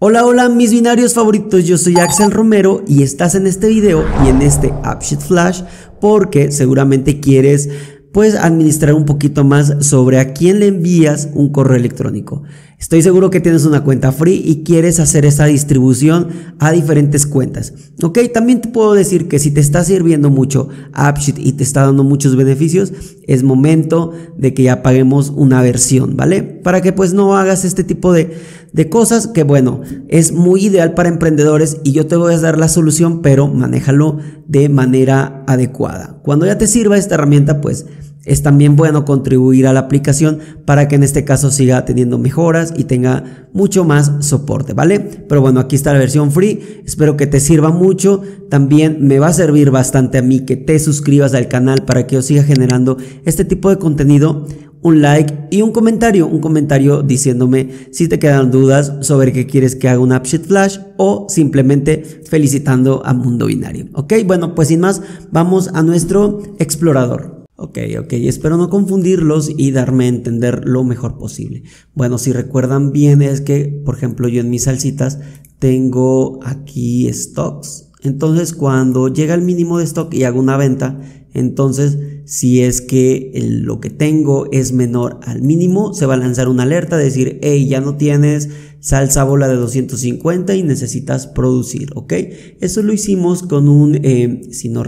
Hola, hola mis binarios favoritos, yo soy Axel Romero y estás en este video y en este AppSheet Flash porque seguramente quieres administrar un poquito más sobre a quién le envías un correo electrónico. Estoy seguro que tienes una cuenta free y quieres hacer esa distribución a diferentes cuentas. Ok, también te puedo decir que si te está sirviendo mucho AppSheet y te está dando muchos beneficios, es momento de que ya paguemos una versión, ¿vale? Para que no hagas este tipo de cosas que es muy ideal para emprendedores y yo te voy a dar la solución, pero manéjalo de manera adecuada. Cuando ya te sirva esta herramienta, es también bueno contribuir a la aplicación para que en este caso siga teniendo mejoras y tenga mucho más soporte, ¿vale? Pero aquí está la versión free, espero que te sirva mucho. También me va a servir bastante a mí que te suscribas al canal para que yo siga generando este tipo de contenido. Un like y un comentario diciéndome si te quedan dudas sobre qué quieres que haga un AppSheet Flash o simplemente felicitando a Mundo Binario. Ok, sin más, vamos a nuestro explorador. Ok, espero no confundirlos y darme a entender lo mejor posible. Si recuerdan bien es que, por ejemplo, yo en mis salsitas tengo aquí stocks. Entonces, cuando llega el mínimo de stock y hago una venta, entonces si es que lo que tengo es menor al mínimo, se va a lanzar una alerta de decir, hey, ya no tienes salsa bola de 250 y necesitas producir, ¿ok? Eso lo hicimos con un, si no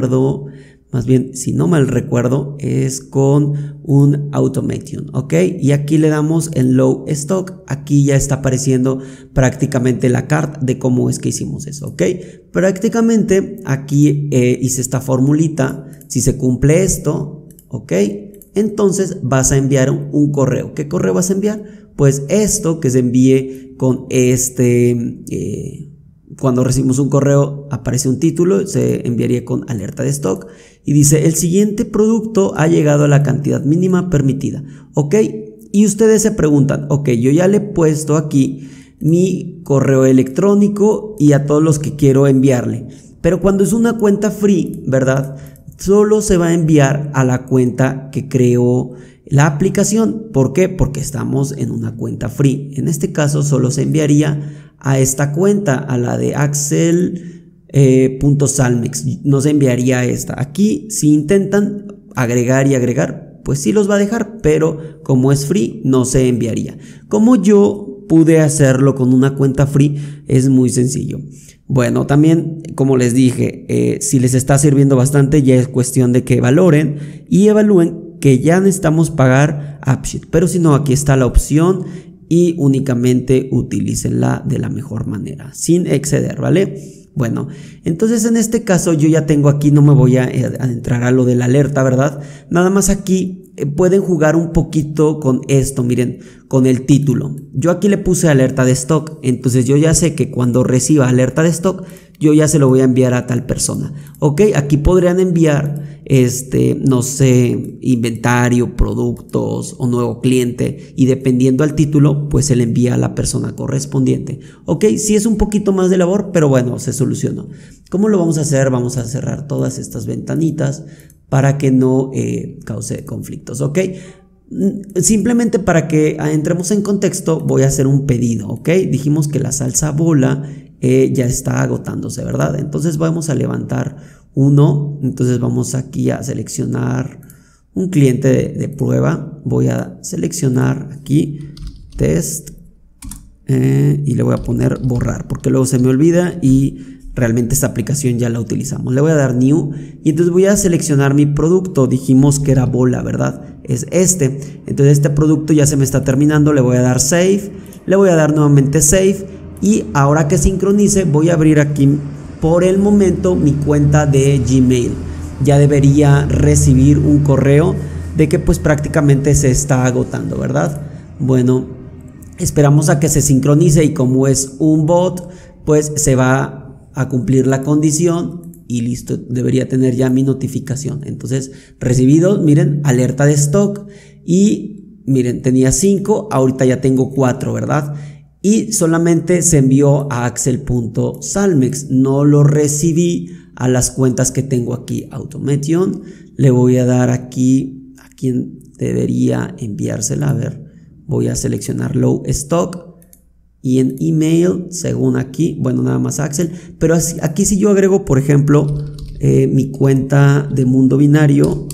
mal recuerdo, es con un automation, ¿ok? Y aquí le damos en low stock, aquí ya está apareciendo prácticamente la carta de cómo es que hicimos eso, ¿ok? Prácticamente aquí hice esta formulita, si se cumple esto, ¿ok? Entonces vas a enviar un correo. ¿Qué correo vas a enviar? Pues esto que se envíe con cuando recibimos un correo aparece un título, se enviaría con alerta de stock y dice el siguiente producto ha llegado a la cantidad mínima permitida, ¿ok? Y ustedes se preguntan, ok, yo ya le he puesto aquí mi correo electrónico y a todos los que quiero enviarle, pero cuando es una cuenta free, ¿verdad? Solo se va a enviar a la cuenta que creó la aplicación. ¿Por qué? Porque estamos en una cuenta free. En este caso solo se enviaría a esta cuenta, a la de Axel.Salmex. No se enviaría a esta. Aquí si intentan agregar y agregar, pues sí los va a dejar, pero como es free no se enviaría. Como yo pude hacerlo con una cuenta free, es muy sencillo. También como les dije, si les está sirviendo bastante, ya es cuestión de que valoren y evalúen que ya necesitamos pagar AppSheet, pero si no, aquí está la opción y únicamente utilícenla de la mejor manera, sin exceder, ¿vale? Entonces en este caso yo ya tengo aquí, no me voy a adentrar a lo de la alerta, ¿verdad? Nada más aquí pueden jugar un poquito con esto, miren, con el título. Yo aquí le puse alerta de stock, entonces yo ya sé que cuando reciba alerta de stock, yo ya se lo voy a enviar a tal persona. Ok, aquí podrían enviar, no sé, inventario, productos o nuevo cliente y dependiendo al título, pues se le envía a la persona correspondiente. Ok, sí es un poquito más de labor, pero se solucionó. ¿Cómo lo vamos a hacer? Vamos a cerrar todas estas ventanitas para que no cause conflictos, ¿ok? Simplemente para que entremos en contexto voy a hacer un pedido, ¿ok? Dijimos que la salsa bola ya está agotándose, ¿verdad? Entonces vamos a levantar uno, entonces vamos aquí a seleccionar un cliente de prueba, voy a seleccionar aquí test y le voy a poner borrar porque luego se me olvida y realmente esta aplicación ya la utilizamos. Le voy a dar new y entonces voy a seleccionar mi producto. Dijimos que era bola, ¿verdad? Es entonces este producto ya se me está terminando. Le voy a dar save, le voy a dar nuevamente save y ahora que sincronice voy a abrir aquí por el momento mi cuenta de Gmail. Ya debería recibir un correo de que prácticamente se está agotando, ¿verdad? Esperamos a que se sincronice y como es un bot, se va a cumplir la condición y listo, debería tener ya mi notificación. Entonces, recibido, miren, alerta de stock y miren, tenía 5, ahorita ya tengo 4, ¿verdad? Y solamente se envió a Axel.Salmex, no lo recibí a las cuentas que tengo aquí, Automation. Le voy a dar aquí a quien debería enviársela, a ver, voy a seleccionar Low Stock y en email, según aquí, bueno, nada más Axel, pero aquí si yo agrego, por ejemplo, mi cuenta de mundo binario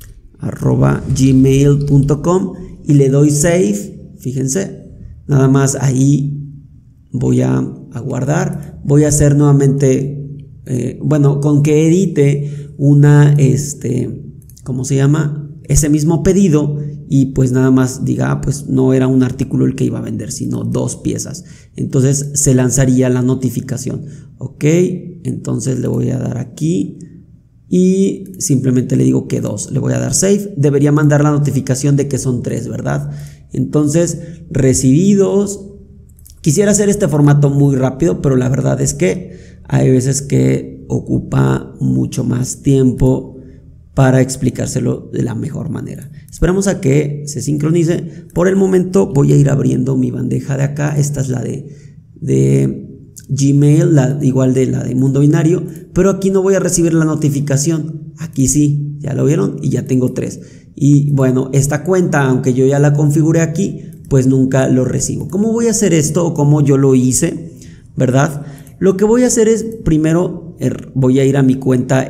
@gmail.com y le doy save, fíjense, nada más ahí voy a guardar, voy a hacer nuevamente, bueno, con que edite una, ¿cómo se llama? Ese mismo pedido y pues nada más diga, pues no era un artículo el que iba a vender, sino 2 piezas. Entonces se lanzaría la notificación. Ok, entonces le voy a dar aquí y simplemente le digo que 2. Le voy a dar save. Debería mandar la notificación de que son 3, ¿verdad? Entonces, recibidos. Quisiera hacer este formato muy rápido, pero la verdad es que hay veces que ocupa mucho más tiempo para explicárselo de la mejor manera. Esperamos a que se sincronice. Por el momento voy a ir abriendo mi bandeja de acá. Esta es la de Gmail, igual de la de mundo binario, pero aquí no voy a recibir la notificación. Aquí sí, ya lo vieron y ya tengo 3. Y bueno, esta cuenta, aunque yo ya la configuré aquí, pues nunca lo recibo. ¿Cómo voy a hacer esto o cómo yo lo hice? ¿Verdad? Lo que voy a hacer es, primero voy a ir a mi cuenta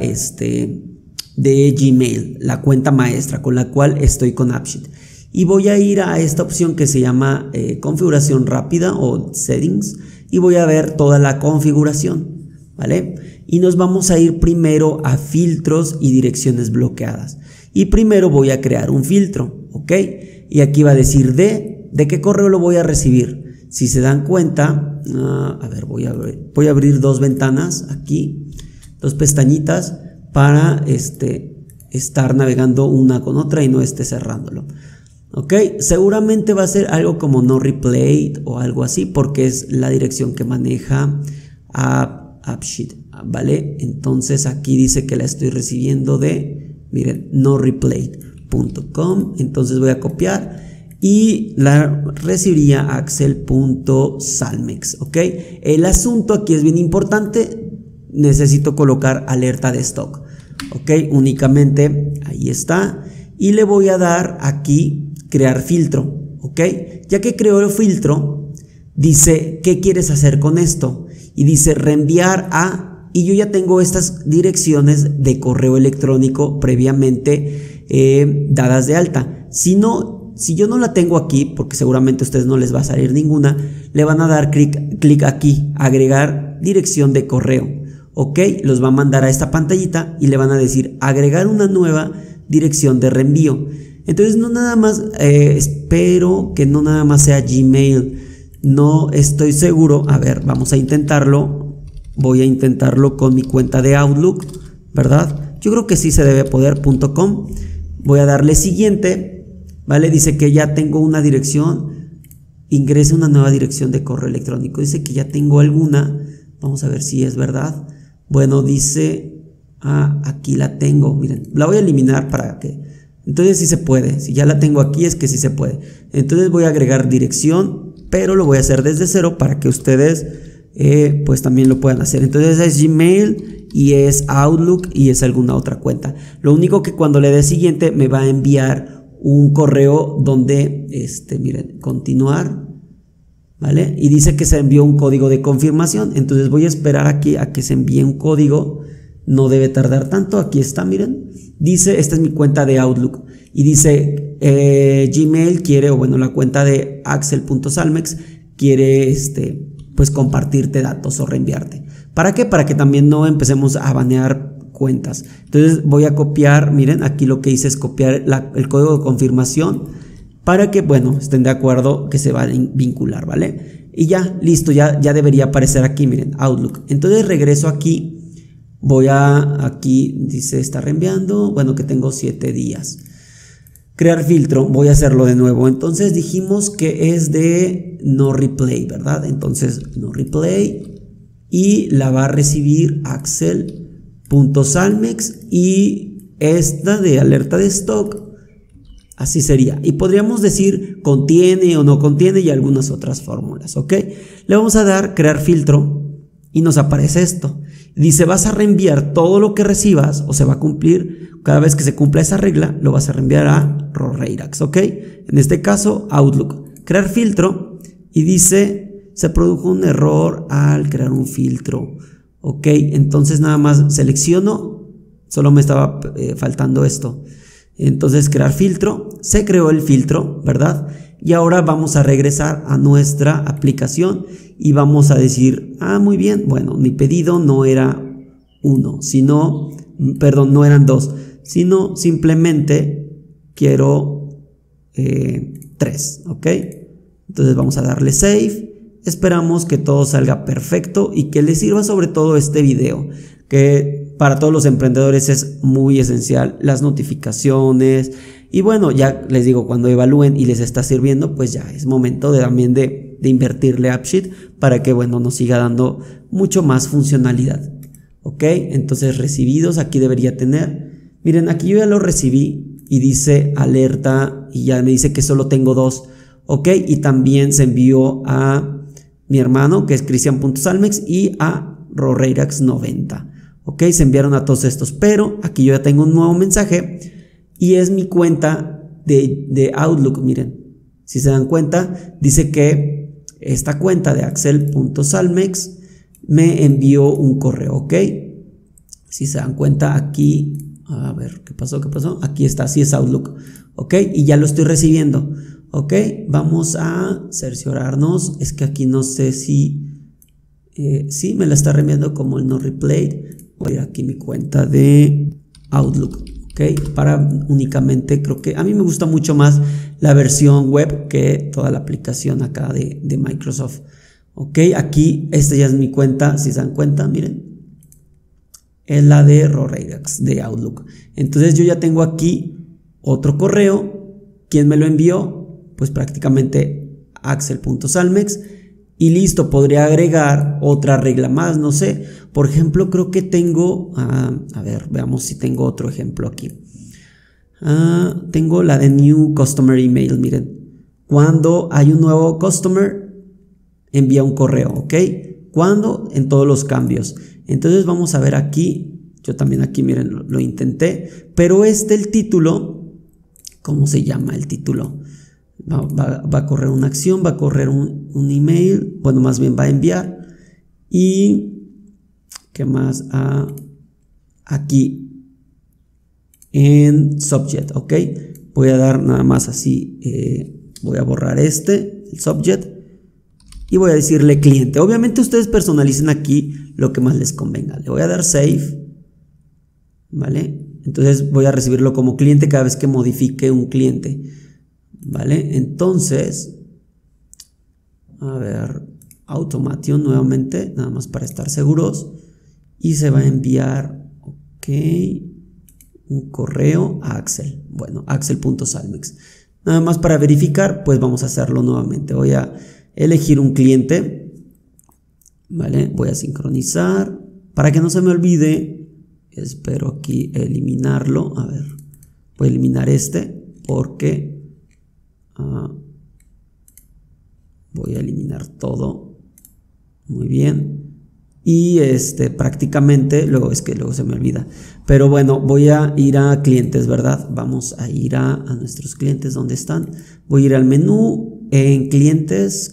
de Gmail, la cuenta maestra con la cual estoy con AppSheet, y voy a ir a esta opción que se llama configuración rápida o settings y voy a ver toda la configuración, ¿vale? Y nos vamos a ir primero a filtros y direcciones bloqueadas y primero voy a crear un filtro, ¿ok? Y aquí va a decir de qué correo lo voy a recibir. Si se dan cuenta, a ver, voy a abrir 2 ventanas aquí, 2 pestañitas para estar navegando una con otra y no esté cerrándolo. Ok, seguramente va a ser algo como no replayed o algo así porque es la dirección que maneja AppSheet, ¿vale? Entonces aquí dice que la estoy recibiendo miren, noreplayed.com. Entonces voy a copiar y la recibiría axel.salmex, ¿ok? El asunto aquí es bien importante. Necesito colocar alerta de stock, ok, únicamente ahí está y le voy a dar aquí crear filtro, ok, ya que creó el filtro dice qué quieres hacer con esto y dice reenviar a, y yo ya tengo estas direcciones de correo electrónico previamente dadas de alta. Si yo no la tengo aquí, porque seguramente a ustedes no les va a salir ninguna, le van a dar clic aquí, agregar dirección de correo. Ok, los va a mandar a esta pantallita y le van a decir agregar una nueva dirección de reenvío. Entonces no nada más, espero que no nada más sea Gmail, no estoy seguro. A ver, vamos a intentarlo. Voy a intentarlo con mi cuenta de Outlook, ¿verdad? Yo creo que sí se debe poder, .com. Voy a darle siguiente, ¿vale? Dice que ya tengo una dirección, ingrese una nueva dirección de correo electrónico. Dice que ya tengo alguna, vamos a ver si es verdad. Bueno, dice, aquí la tengo, miren, la voy a eliminar para que, entonces sí se puede, si ya la tengo aquí es que sí se puede. Entonces voy a agregar dirección, pero lo voy a hacer desde cero para que ustedes pues también lo puedan hacer. Entonces es Gmail y es Outlook y es alguna otra cuenta. Lo único que cuando le dé siguiente me va a enviar un correo donde, miren, continuar. ¿Vale? Y dice que se envió un código de confirmación. Entonces voy a esperar aquí a que se envíe un código. No debe tardar tanto. Aquí está, miren. Dice, esta es mi cuenta de Outlook. Y dice, Gmail quiere, o bueno, la cuenta de axel.salmex quiere, pues compartirte datos o reenviarte. ¿Para qué? Para que también no empecemos a banear cuentas. Entonces voy a copiar, miren, aquí lo que hice es copiar el código de confirmación para que, bueno, estén de acuerdo que se va a vincular, ¿vale? Y ya, listo, ya debería aparecer aquí, miren, Outlook. Entonces regreso aquí, aquí dice está reenviando, bueno, que tengo 7 días. Crear filtro, voy a hacerlo de nuevo. Entonces dijimos que es de no replay, ¿verdad? Entonces no replay y la va a recibir axel.salmex y esta de alerta de stock. Así sería. Y podríamos decir contiene o no contiene y algunas otras fórmulas, ¿ok? Le vamos a dar crear filtro y nos aparece esto. Dice, vas a reenviar todo lo que recibas o se va a cumplir, cada vez que se cumpla esa regla, lo vas a reenviar a Rorreirax, ¿ok? En este caso, Outlook. Crear filtro y dice, se produjo un error al crear un filtro. Ok, entonces nada más selecciono, solo me estaba faltando esto. Entonces crear filtro, se creó el filtro, ¿verdad? Y ahora vamos a regresar a nuestra aplicación y vamos a decir, muy bien, bueno, mi pedido no era 1, sino, perdón, no eran 2, sino simplemente quiero 3, ¿ok? Entonces vamos a darle save, esperamos que todo salga perfecto y que les sirva sobre todo este video, que para todos los emprendedores es muy esencial, las notificaciones. Y bueno, ya les digo, cuando evalúen y les está sirviendo, pues ya es momento también de invertirle a AppSheet para que, bueno, nos siga dando mucho más funcionalidad. Ok, entonces recibidos, aquí debería tener. Miren, aquí yo ya lo recibí y dice alerta y ya me dice que solo tengo 2. Ok, y también se envió a mi hermano, que es Cristian.salmex, y a Rorreirax90. Ok, se enviaron a todos estos, pero aquí yo ya tengo un nuevo mensaje. Y es mi cuenta de Outlook, miren, si se dan cuenta, dice que esta cuenta de Axel.salmex me envió un correo, ¿ok? Si se dan cuenta aquí, a ver, ¿qué pasó? Aquí está, así es Outlook, ¿ok? Y ya lo estoy recibiendo, ¿ok? Vamos a cerciorarnos, es que aquí no sé si, sí, me la está reenviando como el no replayed. Voy a ir aquí mi cuenta de Outlook. Okay, para únicamente, creo que a mí me gusta mucho más la versión web que toda la aplicación acá de Microsoft. Ok, aquí esta ya es mi cuenta, si se dan cuenta, miren, es la de Rorreirax de Outlook. Entonces yo ya tengo aquí otro correo. ¿Quién me lo envió? Pues prácticamente Axel.salmex. Y listo, podría agregar otra regla más, no sé. Por ejemplo, creo que tengo, a ver, veamos si tengo otro ejemplo aquí. Tengo la de New Customer Email, miren. Cuando hay un nuevo customer, envía un correo, ¿ok? ¿Cuándo? En todos los cambios. Entonces vamos a ver aquí, yo también aquí, miren, lo intenté. Pero el título, ¿cómo se llama el título? Va a correr una acción, va a correr un email, bueno, más bien va a enviar. Y ¿qué más? Aquí en subject, ok, voy a dar nada más así, voy a borrar el subject, y voy a decirle cliente. Obviamente ustedes personalicen aquí lo que más les convenga. Le voy a dar save, ¿vale? Entonces voy a recibirlo como cliente cada vez que modifique un cliente, ¿vale? Entonces, a ver, automation nuevamente, nada más para estar seguros, y se va a enviar, ok, un correo a Axel, bueno, Axel.salmex. Nada más para verificar, pues vamos a hacerlo nuevamente. Voy a elegir un cliente, ¿vale? Voy a sincronizar, para que no se me olvide, espero aquí eliminarlo, a ver, voy a eliminar porque voy a eliminar todo, muy bien, y prácticamente, luego se me olvida, pero bueno, voy a ir a clientes, ¿verdad? Vamos a ir a nuestros clientes, ¿dónde están? Voy a ir al menú, en clientes,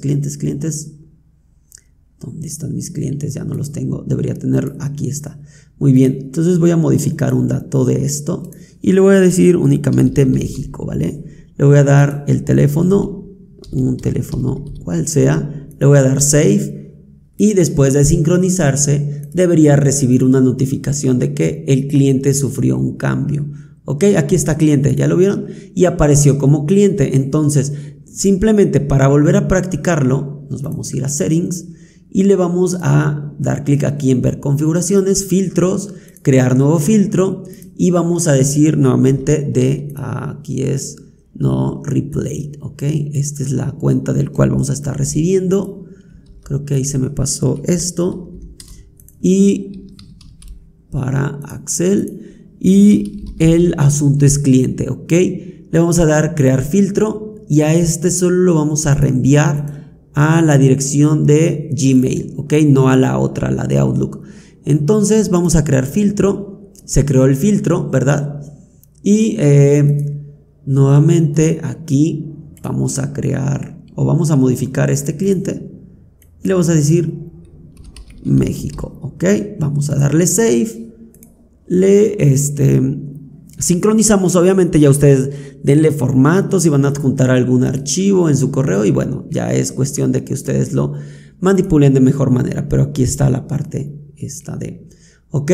¿dónde están mis clientes? Ya no los tengo, debería tener, aquí está, muy bien. Entonces voy a modificar un dato de esto y le voy a decir únicamente México, ¿vale? Le voy a dar el teléfono, un teléfono cual sea, le voy a dar save y después de sincronizarse debería recibir una notificación de que el cliente sufrió un cambio. Ok, aquí está cliente, ¿ya lo vieron? Y apareció como cliente. Entonces, simplemente para volver a practicarlo, nos vamos a ir a settings y le vamos a dar clic aquí en ver configuraciones, filtros, crear nuevo filtro y vamos a decir nuevamente aquí es no replayed, ok, esta es la cuenta del cual vamos a estar recibiendo, creo que ahí se me pasó esto, y para Axel, y el asunto es cliente, ok, le vamos a dar crear filtro y a solo lo vamos a reenviar a la dirección de Gmail, ok, no a la otra, la de Outlook. Entonces vamos a crear filtro, se creó el filtro, ¿verdad? Y nuevamente aquí vamos a crear o vamos a modificar este cliente y le vamos a decir México. Ok, vamos a darle save. Le sincronizamos, obviamente ya ustedes denle formato si van a adjuntar algún archivo en su correo, y bueno, ya es cuestión de que ustedes lo manipulen de mejor manera, pero aquí está la parte esta de, ok,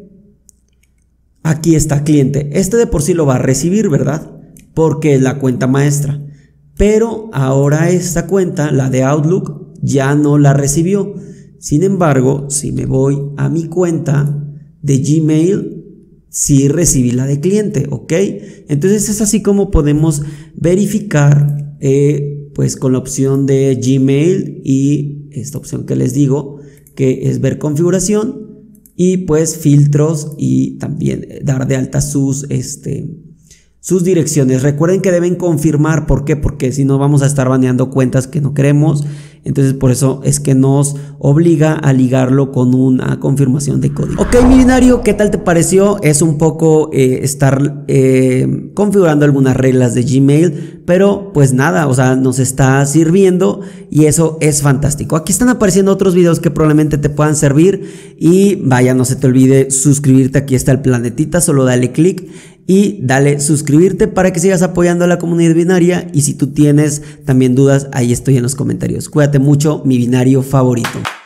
aquí está cliente, este de por sí lo va a recibir, ¿verdad? Porque es la cuenta maestra, pero ahora esta cuenta, la de Outlook, ya no la recibió. Sin embargo, si me voy a mi cuenta de Gmail, sí recibí la de cliente, ¿ok? Entonces es así como podemos verificar, pues con la opción de Gmail y esta opción que les digo, que es ver configuración y pues filtros, y también dar de alta sus direcciones. Recuerden que deben confirmar, ¿por qué? Porque si no vamos a estar baneando cuentas que no queremos. Entonces por eso es que nos obliga a ligarlo con una confirmación de código. Ok, mi binario, ¿qué tal te pareció? Es un poco estar configurando algunas reglas de Gmail, pero pues nada, o sea, nos está sirviendo y eso es fantástico. Aquí están apareciendo otros videos que probablemente te puedan servir, y vaya, no se te olvide suscribirte. Aquí está el planetita, solo dale clic y dale suscribirte para que sigas apoyando a la comunidad binaria, y si tú tienes también dudas, ahí estoy en los comentarios. Cuídate mucho, mi binario favorito.